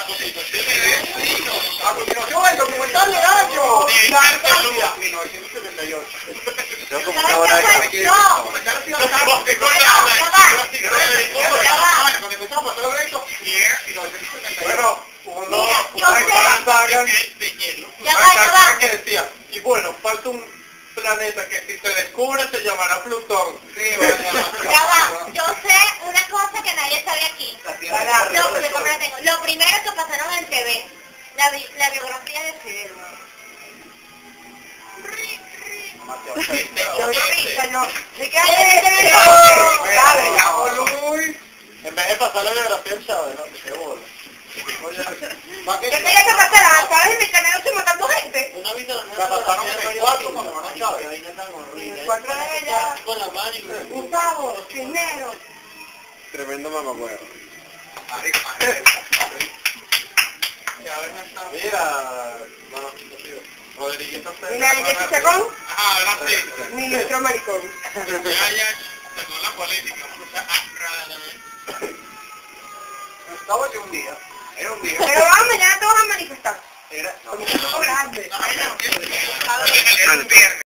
A continuación, el documental de Nacho. La Arcadia. 1978. Yo como una hora de bueno, uno que decía, y bueno, falta un planeta que si se descubre se llamará Plutón. Sí, Ya va, yo sé una cosa que nadie sabe aquí. Lo primero que pasaron en TV, la biografía de Fidel. En vez de pasar la biografía del Chávez, ¿no? Qué bola. ¿Qué tenía que pasar? ¿Sabes? En mi canal estoy matando gente. La pasaron en el 4 con hermano Chávez. Gustavo, Cisneros. tremendo mamacuevo. Mira, Rodriguito Mira, Jessy Chacón, adelante. ministro maricón. La política. Gustavo era un día. Era un día. Pero vamos, mañana te vas a manifestar. Era Como grande. un viernes.